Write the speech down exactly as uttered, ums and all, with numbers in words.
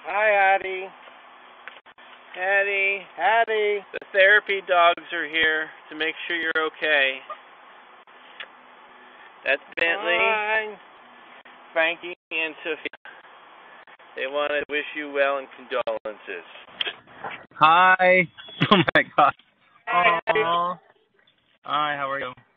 Hi, Haddy. Haddy, Haddy. The therapy dogs are here to make sure you're okay. That's Bentley, Hi. Frankie, and Sophia. They want to wish you well and condolences. Hi. Oh my God. Hi. Aww. Hi, how are you?